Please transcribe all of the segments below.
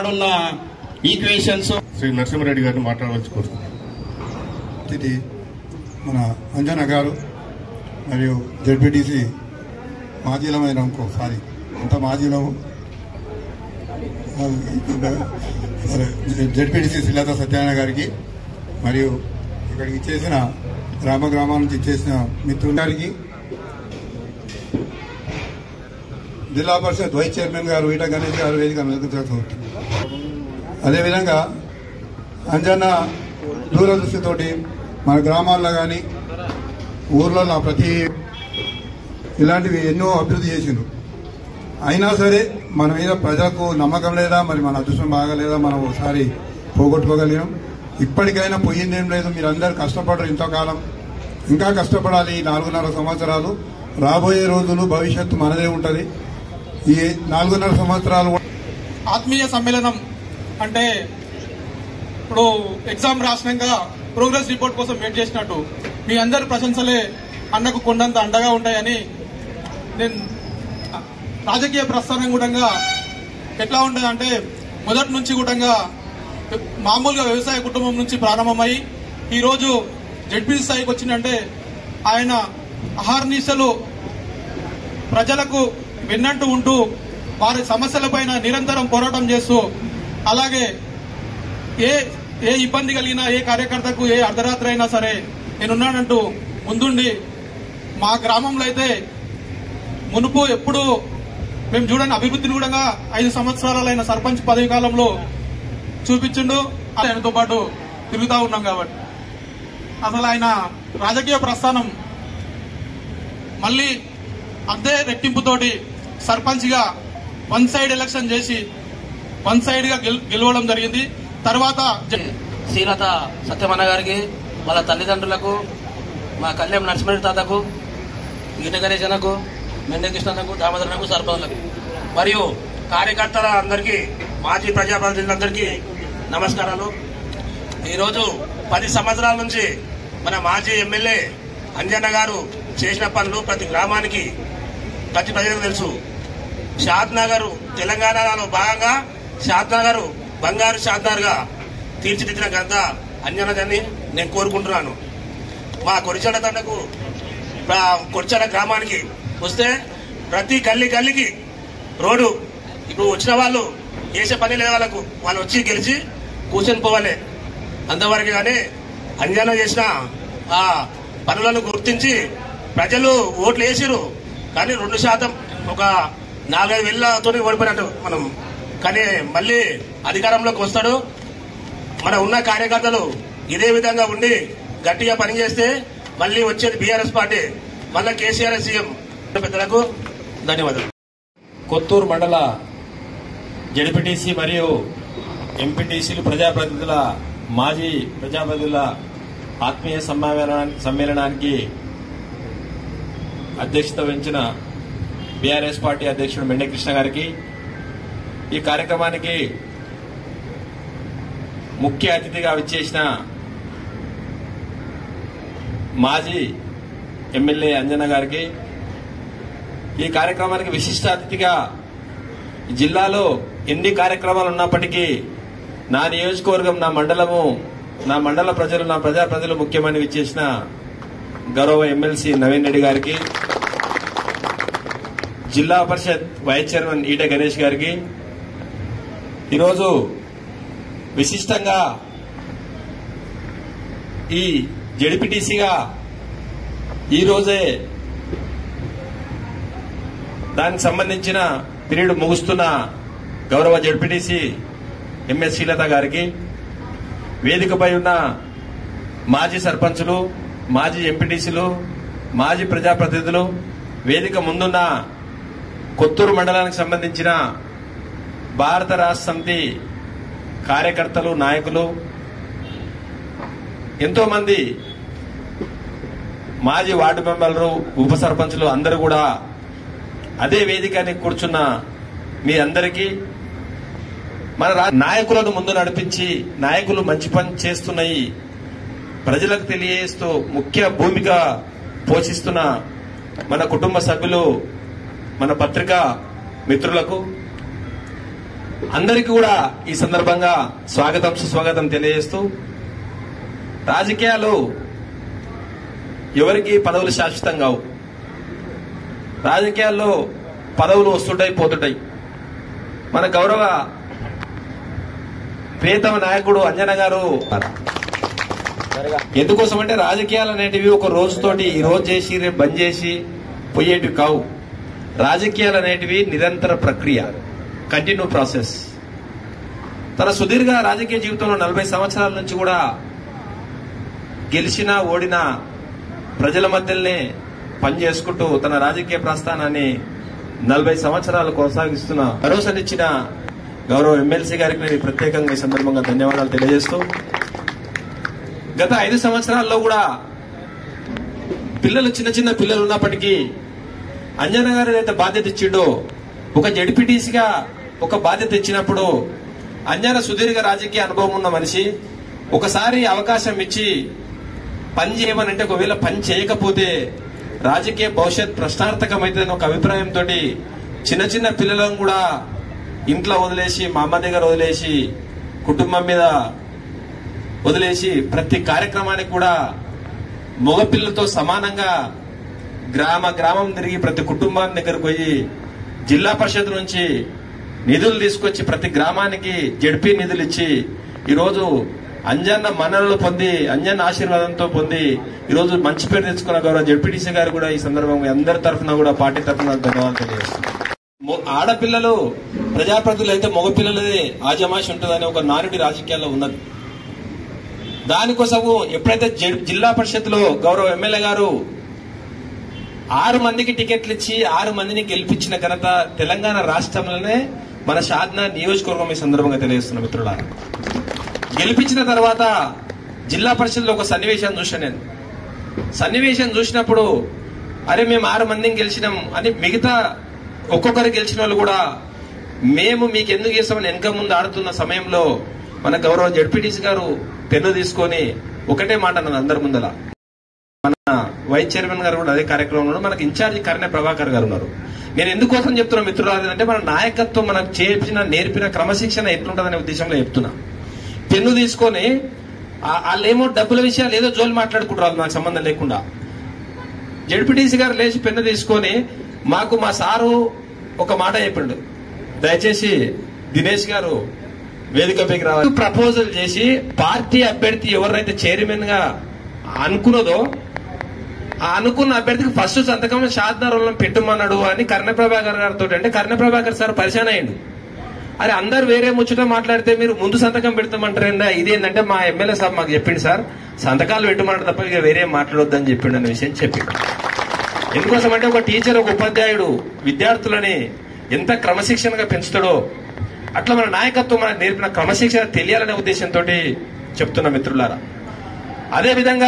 ఆడున్న equations. Shri Narasimha Reddy గారిని మాట్లాడవచ్చు కోరుతున్నాను. ఇది మన అంజన గారు మరియు జెడ్పీటీసీ మాజీలమైన ఇంకోసారి అంత మాజీలో సరే జెడ్పీటీసీ శ్రీలత సత్యనారాయణ గారికి మరియు ఇక్కడికి ఇచ్చేసిన గ్రామాల నుంచి ఇచ్చేసిన మిత్రుల గారికి, జిల్లా పరిషత్ వైస్ చైర్మన్ గారు ఈట గణేష్ గారు వేదిక నిర్వహించాల్సి. అదేవిధంగా అంజన్న దూరదృష్టితోటి మన గ్రామాల్లో కానీ ఊర్లలో ప్రతి ఇలాంటివి ఎన్నో అభివృద్ధి చేసిండ్రు. అయినా సరే మన మీద ప్రజలకు నమ్మకం లేదా, మరి మన అదృష్టం బాగాలేదా, మనం ఒకసారి పోగొట్టుకోగలిగాం. ఇప్పటికైనా పోయిందేం లేదు. మీరందరూ కష్టపడరు ఇంతకాలం, ఇంకా కష్టపడాలి. 4.5 సంవత్సరాలు రాబోయే రోజులు భవిష్యత్తు మనదే ఉంటుంది. ఈ 4.5 సంవత్సరాలు ఆత్మీయ సమ్మేళనం అంటే ఇప్పుడు ఎగ్జామ్ రాసినాక ప్రోగ్రెస్ రిపోర్ట్ కోసం వెయిట్ చేసినట్టు మీ అందరి ప్రశంసలే అన్నకు కొండంత అండగా ఉంటాయని. నేను రాజకీయ ప్రస్థానం కూడా ఎట్లా ఉంటుందంటే మొదటి నుంచి కూడా మామూలుగా వ్యవసాయ కుటుంబం నుంచి ప్రారంభమై ఈరోజు జెడ్పీసీ స్థాయికి వచ్చిందంటే ఆయన అహర్నిశలు ప్రజలకు వెన్నంటూ ఉంటూ వారి సమస్యలపైన నిరంతరం పోరాటం చేస్తూ, అలాగే ఏ ఇబ్బంది కలిగినా, ఏ కార్యకర్తకు ఏ అర్ధరాత్రి అయినా సరే నేనున్నానంటూ ముందుండి మా గ్రామంలో అయితే మునుపు ఎప్పుడు మేము చూడని అభివృద్ధిని కూడా 5 సంవత్సరాలైన సర్పంచ్ పదవి కాలంలో చూపించిండు. ఆయనతో పాటు తిరుగుతూ ఉన్నాం కాబట్టి అసలు ఆయన రాజకీయ ప్రస్థానం మళ్ళీ అదే రెట్టింపుతోటి సర్పంచ్గా 1 సైడ్ ఎలక్షన్ చేసి 1 సైడ్ గా గెలవడం జరిగింది. తర్వాత శ్రీలత సత్యమన్న గారికి, వాళ్ళ తల్లిదండ్రులకు, మా కళ్యాణ్ నరసింహారెడ్డి తాతకు, ఈట గణేష్ అన్నకు, మెండే కృష్ణకు, దామోదరన్నకు, సర్పంచులకు మరియు కార్యకర్తల అందరికీ, మాజీ ప్రజాప్రతినిధులందరికీ నమస్కారాలు. ఈరోజు 10 సంవత్సరాల నుంచి మన మాజీ ఎమ్మెల్యే అంజన్న గారు చేసిన పనులు ప్రతి గ్రామానికి, ప్రతి ప్రజలకు తెలుసు. షాద్నగర్ తెలంగాణలో భాగంగా షాద్నగర్ బంగారు షాద్నగర్ గా తీర్చిదిద్దిన ఘనత అంజనదని నేను కోరుకుంటున్నాను. మా కొరిచాడ తండకు, కొరిచాడ గ్రామానికి వస్తే ప్రతి గల్లీకి రోడ్డు ఇప్పుడు వచ్చిన వాళ్ళు చేసే పని లేదు, వాళ్ళు వచ్చి గెలిచి కూర్చొని పోవాలి అంతవరకు. కానీ అంజన చేసిన ఆ పనులను గుర్తించి ప్రజలు ఓట్లు వేసిరు. కానీ 2% ఒక 4-5 వేలతో ఓడిపోయినట్టు మనం. కానీ మళ్ళీ అధికారంలోకి వస్తాడు. మన ఉన్న కార్యకర్తలు ఇదే విధంగా ఉండి గట్టిగా పనిచేస్తే మళ్ళీ వచ్చేది బీఆర్ఎస్ పార్టీ, మళ్ళీ కేసీఆర్ సీఎం. పెద్దలకు ధన్యవాదాలు. కొత్తూరు మండల జెడ్పీటీసీ మరియు ఎంపీటీసీలు ప్రజాప్రతినిధుల, మాజీ ప్రజాప్రతినిధుల ఆత్మీయ సమ్మేళనానికి అధ్యక్షత వహించిన బీఆర్ఎస్ పార్టీ అధ్యక్షుడు మెండే కృష్ణ గారికి, ఈ కార్యక్రమానికి ముఖ్య అతిథిగా విచ్చేసిన మాజీ ఎమ్మెల్యే అంజన్న గారికి, ఈ కార్యక్రమానికి విశిష్ట అతిథిగా జిల్లాలో ఎన్ని కార్యక్రమాలు ఉన్నప్పటికీ నా నియోజకవర్గం, నా మండలము, నా మండల ప్రజలు, నా ప్రజాప్రతినిధులు ముఖ్యమని విచ్చేసిన గౌరవ ఎమ్మెల్సీ నవీన్ రెడ్డి గారికి, జిల్లా పరిషత్ వైస్ చైర్మన్ ఈట గణేష్ గారికి, ఈరోజు విశిష్టంగా ఈ జెడ్పీటీసీగా ఈరోజే దానికి సంబంధించిన పీరియడ్ ముగుస్తున్న గౌరవ జెడ్పీటీసీ ఎంఎస్ శ్రీలత గారికి, వేదికపై ఉన్న మాజీ సర్పంచులు, మాజీ ఎంపీటీసీలు, మాజీ ప్రజాప్రతినిధులు, వేదిక ముందున్న కొత్తూరు మండలానికి సంబంధించిన భారత రాష్ట్ర సమితి కార్యకర్తలు, నాయకులు, ఎంతో మంది మాజీ వార్డు మెంబర్లు, ఉప సర్పంచులు అందరూ కూడా అదే వేదికని కూర్చున్న మీ అందరికీ, మన నాయకులను ముందు నడిపించి నాయకులు మంచి పని చేస్తున్నాయి ప్రజలకు తెలియజేస్తూ ముఖ్య భూమిక పోషిస్తున్న మన కుటుంబ సభ్యులు, మన పత్రికా మిత్రులకు, అందరికీ కూడా ఈ సందర్భంగా స్వాగతం సుస్వాగతం తెలియజేస్తూ, రాజకీయాలు ఎవరికి పదవులు శాశ్వతం కావు. రాజకీయాల్లో పదవులు వస్తుంటాయి, పోతుంటాయి. మన గౌరవ ప్రియతమ నాయకుడు అంజన్న గారు ఎందుకోసమంటే రాజకీయాలు అనేటివి ఒక రోజుతోటి ఈ రోజు చేసి రేపు బంద్ చేసి పోయేటివి కావు. రాజకీయాలు అనేటివి నిరంతర ప్రక్రియ, కంటిన్యూ ప్రాసెస్. తన సుదీర్ఘ రాజకీయ జీవితంలో 40 సంవత్సరాల నుంచి కూడా గెలిచినా ఓడినా ప్రజల మధ్యలోనే పనిచేసుకుంటూ తన రాజకీయ ప్రస్థానాన్ని 40 సంవత్సరాలు కొనసాగిస్తున్న భరోసానిచ్చిన గౌరవ ఎమ్మెల్సీ గారికి నేను ప్రత్యేకంగా ఈ సందర్భంగా ధన్యవాదాలు తెలియజేస్తూ, గత 5 సంవత్సరాల్లో కూడా చిన్న చిన్న పిల్లలు ఉన్నప్పటికీ అంజన్న గారు ఏదైతే బాధ్యత ఇచ్చిండో, ఒక జడ్పీటీసీగా ఒక బాధ్యత ఇచ్చినప్పుడు అంజన్న సుదీర్ఘ రాజకీయ అనుభవం ఉన్న మనిషి. ఒకసారి అవకాశం ఇచ్చి పని చేయమనంటే ఒకవేళ పని చేయకపోతే రాజకీయ భవిష్యత్ ప్రశ్నార్థకమైతుందని ఒక అభిప్రాయంతో చిన్న చిన్న పిల్లలను కూడా ఇంట్లో వదిలేసి, మా అమ్మ దగ్గర వదిలేసి, కుటుంబం మీద వదిలేసి ప్రతి కార్యక్రమానికి కూడా మగపిల్లలతో సమానంగా గ్రామం తిరిగి ప్రతి కుటుంబాన్ని దగ్గరకు పోయి జిల్లా పరిషత్ నుంచి నిధులు తీసుకొచ్చి ప్రతి గ్రామానికి జడ్పీ నిధులు ఇచ్చి ఈరోజు అంజన్న మన్ననలు పొంది, అంజన్న ఆశీర్వాదంతో పొంది ఈరోజు మంచి పేరు తెచ్చుకున్న గౌరవ జడ్పీటీసీ గారు కూడా ఈ సందర్భంగా అందరి తరఫున కూడా పార్టీ తరఫున ధన్యవాదాలు తెలియజేస్తున్నాం. ఆడపిల్లలు ప్రజాప్రతినిధులు అయితే మగపిల్లలదే ఆజమాషి ఉంటుందని ఒక నానుడి రాజకీయాల్లో ఉన్నది. దానికోసము ఎప్పుడైతే జిల్లా పరిషత్ లో గౌరవ ఎమ్మెల్యే గారు 6 మందికి టికెట్లు ఇచ్చి 6 మందిని గెలిపించిన ఘనత తెలంగాణ రాష్ట్రంలోనే మన షాద్నా నియోజకవర్గం ఈ సందర్భంగా తెలియజేస్తున్న మిత్రులారా. గెలిపించిన తర్వాత జిల్లా పరిషత్ లో ఒక సన్నివేశం చూశాను నేను. సన్నివేశం చూసినప్పుడు అరే మేము 6 మందిని గెలిచినాం అని మిగతా ఒక్కొక్కరు గెలిచిన వాళ్ళు కూడా మేము మీకు ఎందుకు చేస్తామని వెనక ముందు ఆడుతున్న సమయంలో మన గౌరవ జడ్పీటీసీ గారు పెన్ను తీసుకొని ఒకటే మాట అన్నది అందరి ముందల. మన వైస్ చైర్మన్ గారు కూడా అదే కార్యక్రమంలో, మనకు ఇన్ఛార్జి కర్ణె ప్రభాకర్ గారు ఉన్నారు. నేను ఎందుకోసం చెప్తున్నా మిత్రులు అంటే మన నాయకత్వం మనకు నేర్పిన క్రమశిక్షణ ఎట్లుంటదనే ఉద్దేశంలో చెప్తున్నా. పెన్ను తీసుకొని వాళ్ళేమో డబ్బుల విషయాలు ఏదో జోలు మాట్లాడుకుంటారు, నాకు సంబంధం లేకుండా. జడ్పీటీసీ గారు లేచి పెన్ను తీసుకొని మాకు మా సారు ఒక మాట చెప్పిండు, దయచేసి దినేష్ గారు వేదికపైకి రావాలి. ప్రపోజల్ చేసి పార్టీ అభ్యర్థి ఎవరైతే చైర్మన్ గా అనుకున్నదో ఆ అనుకున్న అభ్యర్థికి ఫస్ట్ సంతకం షాద్నా రోల్లో పెట్టమన్నాడు అని కర్ణ ప్రభాకర్ గారితో. అంటే కర్ణ ప్రభాకర్ సార్ పరిశాన్ అయ్యిండు. అరే అందరు వేరే ముచ్చట మాట్లాడితే మీరు ముందు సంతకం పెడతామంటారేందా, ఇదేంటంటే మా ఎమ్మెల్యే సార్ మాకు చెప్పిండు సార్ సంతకాలు పెట్టమంటారు తప్ప ఇక వేరే మాట్లాడొద్దని చెప్పిండు అనే విషయం చెప్పిండు. ఎందుకోసం అంటే ఒక టీచర్, ఒక ఉపాధ్యాయుడు విద్యార్థులని ఎంత క్రమశిక్షణగా పెంచుతాడో అట్లా మన నాయకత్వం మనకు నేర్పిన క్రమశిక్షణ తెలియాలనే ఉద్దేశంతో చెప్తున్న మిత్రులారా. అదే విధంగా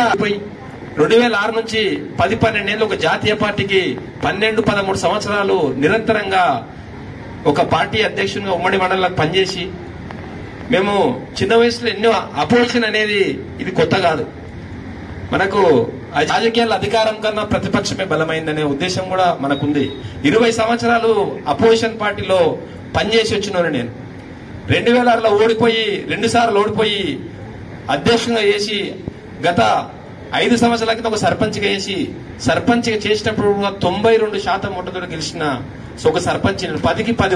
2006 నుంచి 10-12 ఏళ్ళు ఒక జాతీయ పార్టీకి 12-13 సంవత్సరాలు నిరంతరంగా ఒక పార్టీ అధ్యక్షునిగా ఉమ్మడి మండలాలకు పనిచేసి మేము చిన్న వయసులో ఎన్నో అపోజిషన్ అనేది ఇది కొత్త కాదు. మనకు రాజకీయాల అధికారం కన్నా ప్రతిపక్షమే బలమైందనే ఉద్దేశం కూడా మనకుంది. 20 సంవత్సరాలు అపోజిషన్ పార్టీలో పనిచేసి వచ్చిన నేను 2006లో ఓడిపోయి 2 సార్లు ఓడిపోయి అధ్యక్షునిగా చేసి గత 5 సంవత్సరాల కింద ఒక సర్పంచ్గా చేసి సర్పంచ్గా చేసినప్పుడు 92% ఓటుతో గెలిచిన ఒక సర్పంచ్ 10కి 10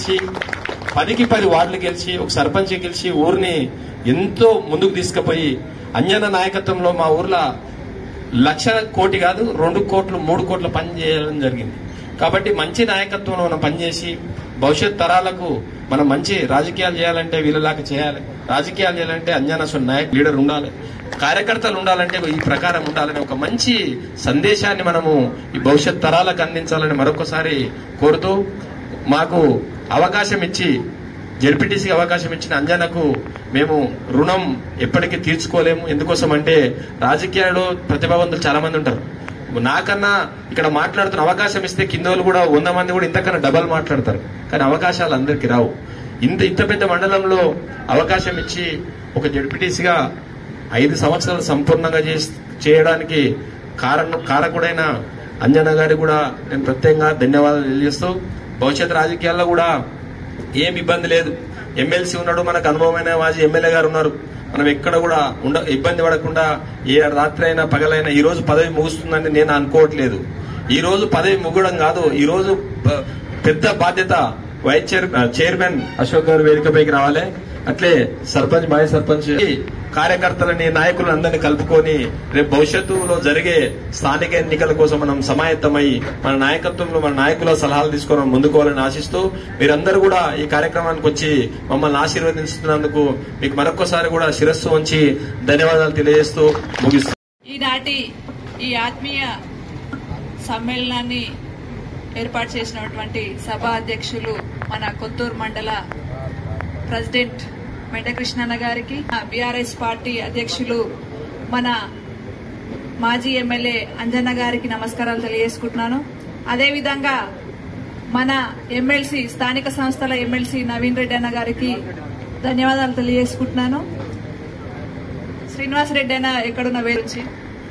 వార్డులు గెలిచి ఒక సర్పంచ్ గెలిచి ఊరిని ఎంతో ముందుకు తీసుకుపోయి అంజన్న నాయకత్వంలో మా ఊర్లో 1,00,000 కోటి కాదు 2 కోట్లు 3 కోట్ల పని చేయడం జరిగింది. కాబట్టి మంచి నాయకత్వంలో మనం పనిచేసి భవిష్యత్ తరాలకు మనం మంచి రాజకీయాలు చేయాలంటే వీళ్ళలాగా చేయాలి. రాజకీయాలు చేయాలంటే అంజన్న నాయక్ లీడర్ ఉండాలి, కార్యకర్తలు ఉండాలంటే ఈ ప్రకారం ఉండాలని ఒక మంచి సందేశాన్ని మనము ఈ భవిష్యత్ తరాలకు అందించాలని మరొకసారి కోరుతూ, మాకు అవకాశం ఇచ్చి జడ్పీటీసీకి అవకాశం ఇచ్చిన అంజన్నకు మేము రుణం ఎప్పటికీ తీర్చుకోలేము. ఎందుకోసం అంటే రాజకీయాల్లో ప్రతిభావంతులు చాలా మంది ఉంటారు. నాకన్నా ఇక్కడ మాట్లాడుతున్న అవకాశం ఇస్తే కింద వాళ్ళు కూడా 100 మంది కూడా ఇంతకన్నా డబల్ మాట్లాడతారు. కానీ అవకాశాలు అందరికీ రావు. ఇంత పెద్ద మండలంలో అవకాశం ఇచ్చి ఒక జడ్పీటీసీగా 5 సంవత్సరాలు సంపూర్ణంగా చేయడానికి కారకుడైన అంజన్న గారికి కూడా నేను ప్రత్యేకంగా ధన్యవాదాలు తెలియజేస్తూ, భవిష్యత్ రాజకీయాల్లో కూడా ఏం ఇబ్బంది లేదు. ఎమ్మెల్సీ ఉన్నాడు, మనకు అనుభవమైన మాజీ ఎమ్మెల్యే గారు ఉన్నారు. మనం ఎక్కడ కూడా ఇబ్బంది పడకుండా ఏ రాత్రి అయినా పగలైనా ఈ రోజు పదవి ముగుస్తుందని నేను అనుకోవట్లేదు. ఈ రోజు పదవి ముగడం కాదు, ఈ రోజు పెద్ద బాధ్యత. వైస్ చైర్మన్ అశోక్ గారు వేదికపైకి రావాలి. అట్లే సర్పంచ్, మాజీ సర్పంచ్, కార్యకర్తలని, నాయకులను అందరినీ కలుపుకొని రేపు భవిష్యత్తులో జరిగే స్థానిక ఎన్నికల కోసం మనం సమాయత్తమై మన నాయకత్వంలో మన నాయకుల సలహాలు తీసుకొని ముందుకోవాలని ఆశిస్తూ మీరందరూ కూడా ఈ కార్యక్రమానికి వచ్చి మమ్మల్ని ఆశీర్వదిస్తున్నందుకు మీకు మరొకసారి కూడా శిరస్సు వంచి ధన్యవాదాలు తెలియజేస్తూ ముగిస్తాం. ఈనాటి ఈ ఆత్మీయ సమ్మేళనాన్ని ఏర్పాటు చేసినటువంటి సభా అధ్యక్షులు మన కొత్తూరు మండల ప్రెసిడెంట్ మెండకృష్ణన్న గారికి, బీఆర్ఎస్ పార్టీ అధ్యక్షులు మన మాజీ ఎమ్మెల్యే అంజన్న గారికి నమస్కారాలు తెలియజేసుకుంటున్నాను. అదేవిధంగా మన ఎమ్మెల్సీ, స్థానిక సంస్థల ఎమ్మెల్సీ నవీన్ రెడ్డి అన్న గారికి ధన్యవాదాలు తెలియజేసుకుంటున్నాను. శ్రీనివాస్ రెడ్డి అన్న ఎక్కడున్న వేరుంచి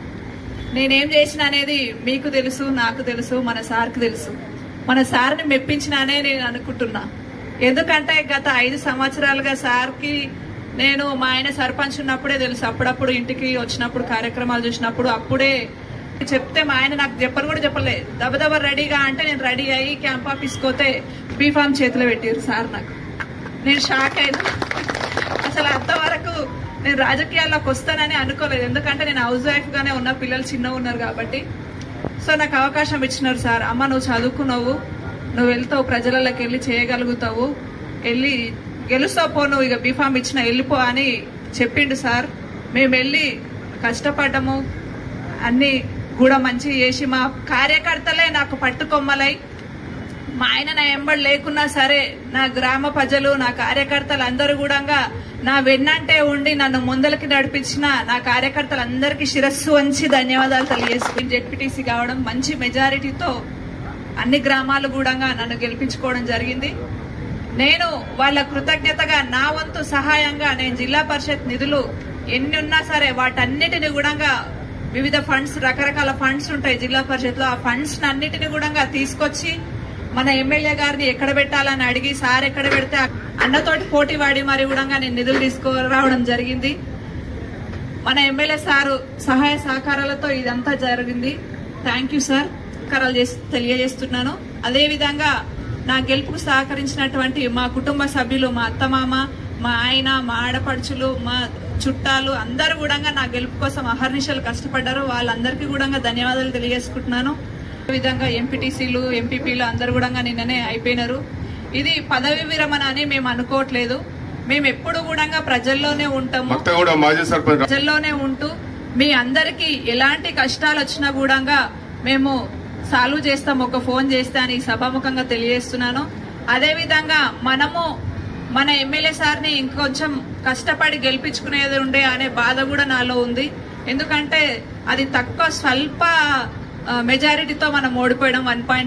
నేనేం చేసిన అనేది మీకు తెలుసు, నాకు తెలుసు, మన సార్కి తెలుసు. మన సార్ని మెప్పించినానే నేను అనుకుంటున్నా. ఎందుకంటే గత 5 సంవత్సరాలుగా సార్కి నేను మా ఆయన సర్పంచ్ ఉన్నప్పుడే తెలుసు. అప్పుడప్పుడు ఇంటికి వచ్చినప్పుడు కార్యక్రమాలు చూసినప్పుడు అప్పుడే చెప్తే మా ఆయన నాకు చెప్పని కూడా చెప్పలేదు. దబదబ రెడీగా అంటే నేను రెడీ అయ్యి క్యాంప్ ఆఫీస్కి పోతే బీఫామ్ చేతిలో పెట్టారు సార్. నాకు నేను షాక్ అయినా. అసలు అంతవరకు నేను రాజకీయాల్లోకి వస్తానని అనుకోలేదు. ఎందుకంటే నేను హౌస్ వైఫ్ గానే ఉన్న, పిల్లలు చిన్నగా ఉన్నారు కాబట్టి. సో నాకు అవకాశం ఇచ్చినారు సార్. అమ్మ నువ్వు చదువుకున్నావు, నువ్వు వెళ్తావు, ప్రజలలోకి వెళ్ళి చేయగలుగుతావు, వెళ్ళి గెలుస్తావు, పో, నువ్వు ఇక బీఫామ్ ఇచ్చిన వెళ్ళిపో అని చెప్పిండు సార్. మేము వెళ్ళి కష్టపడ్డాము, అన్ని కూడా మంచి చేసి మా కార్యకర్తలే నాకు పట్టుకొమ్మలై, మా ఆయన నా ఎంబడి లేకున్నా సరే నా గ్రామ ప్రజలు, నా కార్యకర్తలు అందరూ కూడా నా వెన్నంటే ఉండి నన్ను ముందలకి నడిపించిన నా కార్యకర్తలందరికీ శిరస్సు వంచి ధన్యవాదాలు తెలియజేసుకుని జెడ్పీటీసీ కావడం, మంచి మెజారిటీతో అన్ని గ్రామాలు కూడా నన్ను గెలిపించుకోవడం జరిగింది. నేను వాళ్ళ కృతజ్ఞతగా నా వంతు సహాయంగా నేను జిల్లా పరిషత్ నిధులు ఎన్ని ఉన్నా సరే వాటన్నిటిని కూడా వివిధ ఫండ్స్, రకరకాల ఫండ్స్ ఉంటాయి జిల్లా పరిషత్ లో, ఆ ఫండ్స్ అన్నిటిని కూడా తీసుకొచ్చి మన ఎమ్మెల్యే గారిని ఎక్కడ పెట్టాలని అడిగి సార్ ఎక్కడ పెడితే అన్నతోటి పోటీ వాడి మరి కూడా నేను నిధులు తీసుకురావడం జరిగింది. మన ఎమ్మెల్యే సారు సహాయ సహకారాలతో ఇదంతా జరిగింది. థ్యాంక్ యూ సార్, తెలియజేస్తున్నాను. అదేవిధంగా నా గెలుపుకు సహకరించినటువంటి మా కుటుంబ సభ్యులు, మా అత్తమామ, మా ఆయన, మా ఆడపడుచులు, మా చుట్టాలు అందరూ కూడా నా గెలుపు కోసం అహర్నిశలు కష్టపడ్డారు. వాళ్ళందరికీ కూడా ధన్యవాదాలు తెలియజేసుకుంటున్నాను. అదేవిధంగా ఎంపీటీసీలు, ఎంపీపీలు అందరూ కూడా నిన్ననే అయిపోయినారు. ఇది పదవి విరమణ అని మేము అనుకోవట్లేదు. మేము ఎప్పుడు కూడా ప్రజల్లోనే ఉంటాము, ప్రజల్లోనే ఉంటూ మీ అందరికీ ఎలాంటి కష్టాలు వచ్చినా కూడా మేము సాల్వ్ చేస్తాం, ఒక ఫోన్ చేస్తే అని సభాముఖంగా తెలియజేస్తున్నాను. అదేవిధంగా మనము మన ఎమ్మెల్యే సార్ని ఇంకొంచెం కష్టపడి గెలిపించుకునేది ఉండే అనే బాధ కూడా నాలో ఉంది. ఎందుకంటే అది తక్కువ స్వల్ప మెజారిటీతో మనం ఓడిపోయడం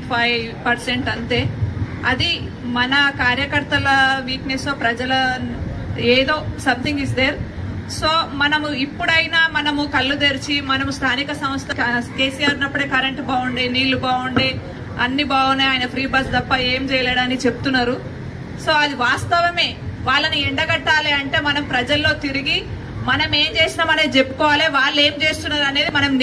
1.5% అంతే. అది మన కార్యకర్తల వీక్నెస్, ప్రజల ఏదో సంథింగ్ ఇస్ దేర్. సో మనము ఇప్పుడైనా మనము కళ్ళు తెరిచి మనము స్థానిక సంస్థ కేసీఆర్ ఉన్నప్పుడే కరెంటు బాగుండే, నీళ్లు బాగుండే, అన్ని బాగున్నాయి, ఆయన ఫ్రీ బస్ తప్ప ఏం చేయలేడని చెప్తున్నారు. సో అది వాస్తవమే. వాళ్ళని ఎండగట్టాలి అంటే మనం ప్రజల్లో తిరిగి మనం ఏం చేసినాం అనేది చెప్పుకోవాలి, వాళ్ళు ఏం చేస్తున్నారు అనేది మనం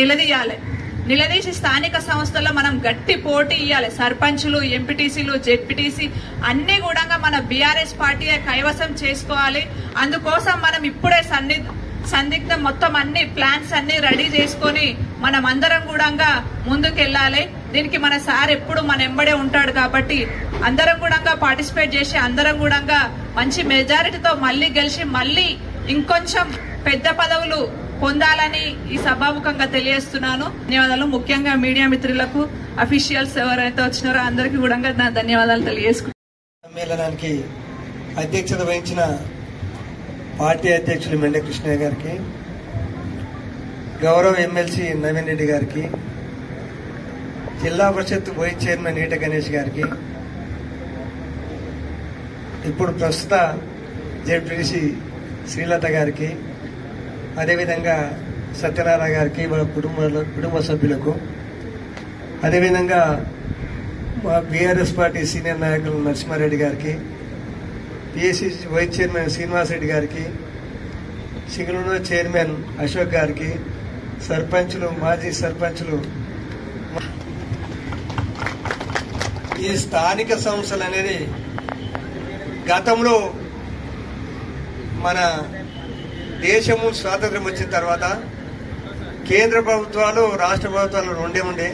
నిలదీసి స్థానిక సంస్థల్లో మనం గట్టి పోటీ ఇవ్వాలి. సర్పంచులు, ఎంపీటీసీలు, జెడ్పీటీసీ అన్ని కూడా మన బీఆర్ఎస్ పార్టీయే కైవసం చేసుకోవాలి. అందుకోసం మనం ఇప్పుడే సందిగ్ధం మొత్తం అన్ని ప్లాన్స్ అన్ని రెడీ చేసుకుని మనం అందరం కూడా ముందుకెళ్లాలి. దీనికి మన సార్ ఎప్పుడు మన ఎంబడే ఉంటాడు కాబట్టి అందరం కూడా పార్టిసిపేట్ చేసి అందరం కూడా మంచి మెజారిటీతో మళ్లీ గెలిచి మళ్లీ ఇంకొంచెం పెద్ద పదవులు పొందాలని ఈ సభాముఖంగా తెలియజేస్తున్నాను. ధన్యవాదాలు. ముఖ్యంగా మీడియా మిత్రులకు, అఫీషియల్స్ ఎవరైతే వచ్చినారో అందరికీ కూడా నా ధన్యవాదాలు తెలియజేసుకుంటున్నాను. సమ్మేళనానికి అధ్యక్షత వహించిన పార్టీ అధ్యక్షులు మెండకృష్ణ గారికి, గౌరవ ఎమ్మెల్సీ నవీన్ రెడ్డి గారికి, జిల్లా పరిషత్ వైస్ చైర్మన్ ఈట గణేష్ గారికి, ఇప్పుడు ప్రస్తుత జెడ్పీటీసీ శ్రీలత గారికి, అదేవిధంగా సత్యనారాయణ గారికి, వాళ్ళ కుటుంబ సభ్యులకు, అదేవిధంగా మా బీఆర్ఎస్ పార్టీ సీనియర్ నాయకులు నరసింహారెడ్డి గారికి, పిఎస్సిసి వైస్ చైర్మన్ శ్రీనివాసరెడ్డి గారికి, సింగనూరు చైర్మన్ అశోక్ గారికి, సర్పంచులు, మాజీ సర్పంచులు, ఈ స్థానిక సంస్థలు అనేది గతంలో మన దేశము స్వాతంత్ర్యం వచ్చిన తర్వాత కేంద్ర ప్రభుత్వాలు, రాష్ట్ర ప్రభుత్వాలు రెండే ఉండే.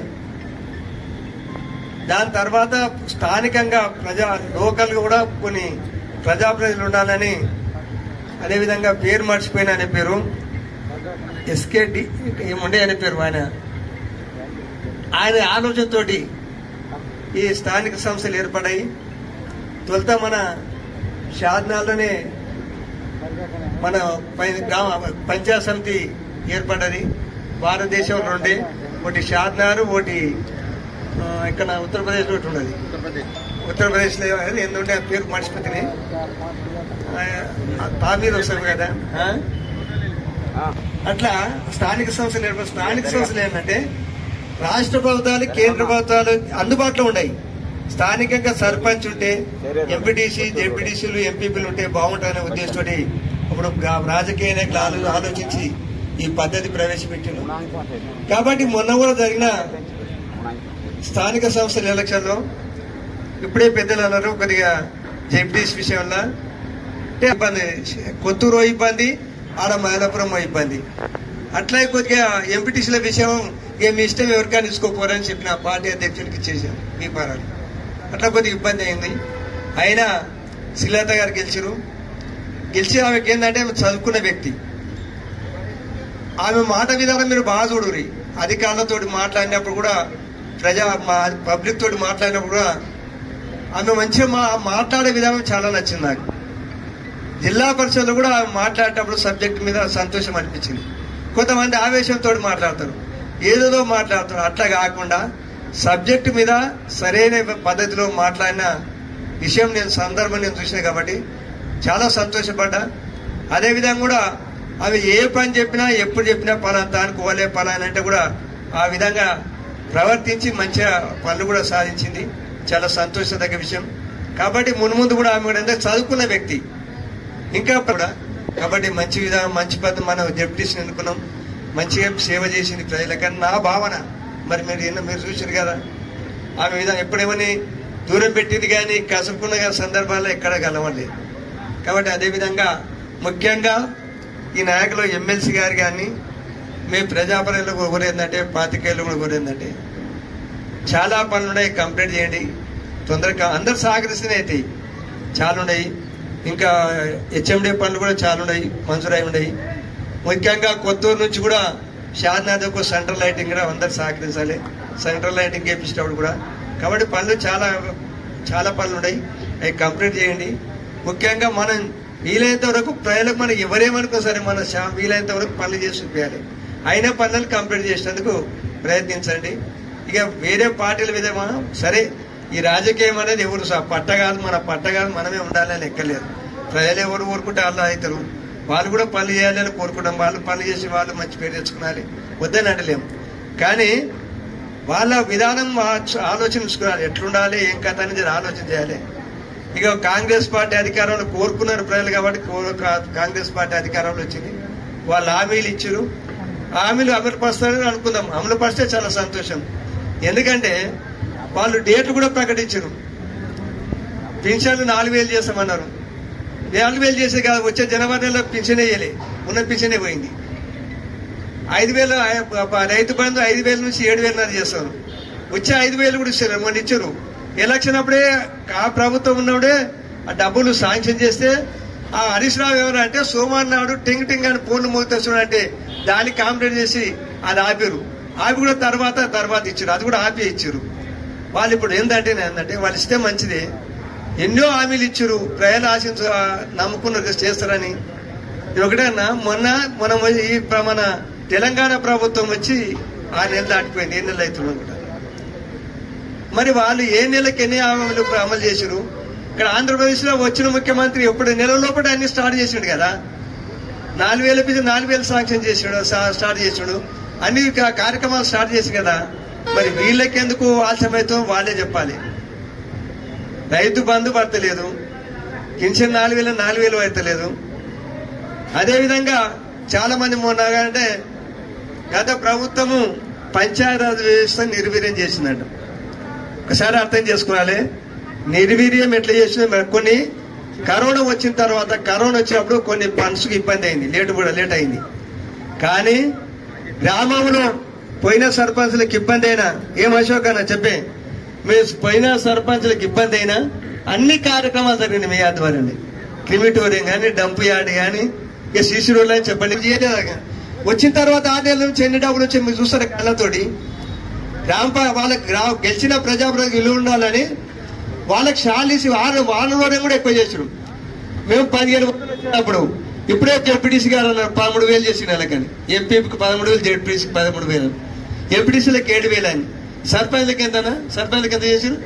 దాని తర్వాత స్థానికంగా లోకల్ కూడా కొన్ని ప్రజాప్రతినిధులు ఉండాలని, అదేవిధంగా పేరు మర్చిపోయిన అనే పేరు ఎస్కేడి ఏముండే అనే పేరు ఆయన ఆలోచనతోటి ఈ స్థానిక సంస్థలు ఏర్పడాయి. తొలుత మన షాద్నాల్లోనే మన పంచాయత్ సమితి ఏర్పడ్డది. భారతదేశంలో ఉండే ఒకటి షాద్నార్, ఒకటి ఇక్కడ ఉత్తరప్రదేశ్ లో ఉన్నది. ఉత్తరప్రదేశ్ లో ఎందుకంటే ఆ పేరు మర్చిపోతుంది, తామీర్ వస్తుంది కదా. అట్లా స్థానిక సంస్థలు స్థానిక సంస్థలు ఏంటంటే రాష్ట్ర ప్రభుత్వాలు, కేంద్ర ప్రభుత్వాలు అందుబాటులో ఉన్నాయి. స్థానికంగా సర్పంచ్ ఉంటే, ఎంపీటీసీ, జెడ్పీటీసీలు, ఎంపీపీలు ఉంటే బాగుంటుందనే ఉద్దేశంతో ఇప్పుడు రాజకీయ నాయకులు ఆలోచించి ఈ పద్ధతి ప్రవేశపెట్టారు. కాబట్టి మొన్న కూడా జరిగిన స్థానిక సంస్థల ఎలక్షన్ లో ఇప్పుడే పెద్దలు అన్నారు కొద్దిగా జెడ్పీటీసీ విషయంలో ఇబ్బంది, కొత్తూరు ఇబ్బంది, ఆడ మైలాపురం ఇబ్బంది. అట్లా కొద్దిగా ఎంపీటీసీల విషయం మీ ఇష్టం ఎవరికైనా తీసుకోపోరని చెప్పిన పార్టీ అధ్యక్షుడికి ఇచ్చేసాం ఈ పారాలు. అట్లా కొద్దిగా ఇబ్బంది అయింది. అయినా శ్రీలత గారు గెలిచి ఆమెకి ఏంటంటే ఆమె చదువుకున్న వ్యక్తి. ఆమె మాట విధానం మీరు బాగా చూడురి. అధికారులతో మాట్లాడినప్పుడు కూడా, పబ్లిక్ తోటి మాట్లాడినప్పుడు కూడా ఆమె మంచిగా మాట్లాడే విధానం చాలా నచ్చింది నాకు. జిల్లా పరిషత్లో కూడా మాట్లాడేటప్పుడు సబ్జెక్ట్ మీద సంతోషం అనిపించింది. కొంతమంది ఆవేశంతో మాట్లాడతారు, ఏదేదో మాట్లాడతారు. అట్లా కాకుండా సబ్జెక్టు మీద సరైన పద్ధతిలో మాట్లాడిన విషయం సందర్భం చూసిన కాబట్టి చాలా సంతోషపడ్డా. అదేవిధంగా కూడా అవి ఏ పని చెప్పినా, ఎప్పుడు చెప్పినా పలానా దానికి పోలే పలానా అంటే కూడా ఆ విధంగా ప్రవర్తించి మంచిగా పనులు కూడా సాధించింది. చాలా సంతోషదగ్గ విషయం. కాబట్టి మున్ముందు కూడా ఆమె కూడా చదువుకున్న వ్యక్తి ఇంకా కూడా. కాబట్టి మంచి విధానం, మంచి పద్ధతి మనం జెడ్పీటీసీని ఎన్నుకున్నాం. మంచిగా సేవ చేసింది ప్రజలకని నా భావన. మరి మీరు చూసారు కదా ఆమె విధానం. ఎప్పుడేమని దూరం పెట్టింది కానీ కసుకున్న సందర్భాల్లో ఎక్కడ కలవండి. కాబట్టి అదేవిధంగా ముఖ్యంగా ఈ నాయకులు ఎమ్మెల్సీ గారు కానీ మేము ప్రజాపరంలో కోరేందంటే, పాతికేళ్ళు కూడా కోరేందంటే చాలా పనులు ఉన్నాయి, కంప్లీట్ చేయండి తొందరగా. అందరు సహకరిస్తూనే అవుతాయి, చాలా ఉన్నాయి. ఇంకా హెచ్ఎండి పనులు కూడా చాలా ఉన్నాయి, మంజూరై ఉన్నాయి. ముఖ్యంగా కొత్తూరు నుంచి కూడా షాద్నాథ్కు సెంట్రల్ లైటింగ్ కూడా అందరు సహకరించాలి. సెంట్రల్ లైటింగ్ వేపించేటప్పుడు కూడా. కాబట్టి పనులు చాలా పనులు ఉన్నాయి, అవి కంప్లీట్ చేయండి. ముఖ్యంగా మనం వీలైనంత వరకు ప్రజలకు మనం ఎవరేమనుకో సరే మన వీలైనంత వరకు పనులు చేసి చూపించాలి. అయినా పనులను కంప్లీట్ చేసేందుకు ప్రయత్నించండి. ఇక వేరే పార్టీల మీద సరే ఈ రాజకీయం అనేది ఎవరు పట్టగాదు, మన పట్టగాదు, మనమే ఉండాలని ఎక్కలేదు. ప్రజలు ఎవరు కోరుకుంటే వాళ్ళు అవుతారు. వాళ్ళు కూడా పనులు చేయాలని కోరుకుంటాం. వాళ్ళు పనులు చేసి వాళ్ళు మంచి పేరు తెచ్చుకోవాలి, వద్దని అంటలేము. కానీ వాళ్ళ విధానం ఆలోచించుకోవాలి, ఎట్లుండాలి, ఏం కథ అనేది ఆలోచన చేయాలి. ఇక కాంగ్రెస్ పార్టీ అధికారంలో కోరుకున్నారు ప్రజలు కాబట్టి కాంగ్రెస్ పార్టీ అధికారంలో వచ్చింది. వాళ్ళు హామీలు ఇచ్చారు, హామీలు అమలుపరుస్తారని అనుకుందాం. అమలుపరిస్తే చాలా సంతోషం. ఎందుకంటే వాళ్ళు డేట్లు కూడా ప్రకటించారు. పింఛన్లు 4,000 చేస్తామన్నారు. 4,000 చేసే కాదు, వచ్చే జనవరి నెలలో పింఛన్ వేయలే, ఉన్న పింఛనే పోయింది. 5,000 రైతు బంధు 5,000 నుంచి 7,000 చేస్తారు. వచ్చే 5,000 కూడా ఇచ్చారు, మొన్న ఇచ్చారు. ఎలక్షన్ అప్పుడే ఆ ప్రభుత్వం ఉన్నప్పుడే ఆ డబ్బులు శాంక్షన్ చేస్తే ఆ హరీష్ రావు ఎవరంటే సోమవారం నాడు టింగ్ టింగ్ అని ఫోన్లు మోగుతున్నాడంటే దానికి కాంప్లైంట్ చేసి అది ఆపారు. ఆపి కూడా తర్వాత ఇచ్చారు, అది కూడా ఆపి ఇచ్చారు. వాళ్ళు ఇప్పుడు ఏంటంటే వాళ్ళు ఇస్తే మంచిదే. ఎన్నో హామీలు ఇచ్చారు, ప్రజలు నమ్ముకున్నారు చేస్తారని. ఒకటేనా మనం మన తెలంగాణ ప్రభుత్వం వచ్చి 6 నెలలు దాటిపోయింది, 7 నెలలు అవుతుంది అనుకుంటా. మరి వాళ్ళు ఏ నెలకి ఎన్ని హామీలు అమలు చేశారు? ఇక్కడ ఆంధ్రప్రదేశ్ లో వచ్చిన ముఖ్యమంత్రి ఎప్పుడు నెల లోపల అన్ని స్టార్ట్ చేసిండు కదా. 4,000 శాంక్షన్ చేసాడు, స్టార్ట్ చేసాడు, అన్ని కార్యక్రమాలు స్టార్ట్ చేసి కదా. మరి వీళ్ళకెందుకు ఆలస్యమైతే వాళ్ళే చెప్పాలి. రైతు బంధు పడతలేదు, పెన్షన్ 4,000 అవుతలేదు. అదేవిధంగా చాలా మంది మొన్నగానే గత ప్రభుత్వము పంచాయతీరాజ్ వ్యవస్థ నిర్వీర్యం చేసిందంట. ఒకసారి అర్థం చేసుకోవాలి, నిర్వీర్యం ఎట్లా చేసిందో. కొన్ని కరోనా వచ్చిన తర్వాత, కరోనా వచ్చినప్పుడు కొన్ని ఫండ్స్కి ఇబ్బంది అయింది, లేట్ అయింది. కానీ గ్రామంలో పోయిన సర్పంచ్లకు ఇబ్బంది అయినా, ఏం అశోక్ అన్న చెప్పే, మీరు పోయిన సర్పంచ్లకు ఇబ్బంది అయినా అన్ని కార్యక్రమాలు జరిగినాయి మీ ఆధ్వర్యంలో. క్రిమిటోరియం కానీ, డంప్ యార్డ్ కానీ, ఇక సీసీ రోడ్లు అని చెప్పండి. వచ్చిన తర్వాత 6 నెలల నుంచి ఎన్ని డబ్బులు వచ్చి మీరు చూస్తారు కళ్ళతోటి. వాళ్ళకి గెలిచిన ప్రజాప్రతినిధులకు విలువ ఉండాలని వాళ్ళకి షాలీసి వాళ్ళలోనే కూడా ఎక్కువ చేసారు. మేము 15 మంది వచ్చినప్పుడు ఇప్పుడే జెడ్పీటీసీ గారు 13,000 చేసిన నెలకని, ఎంపీకి 13,000, జెడ్పీటీసీకి 13,000, ఎంపీటీసీలకు 7,000 అని. సర్పంచ్లకి ఎంతనా? సర్పంచ్లకి ఎంత చేసారు?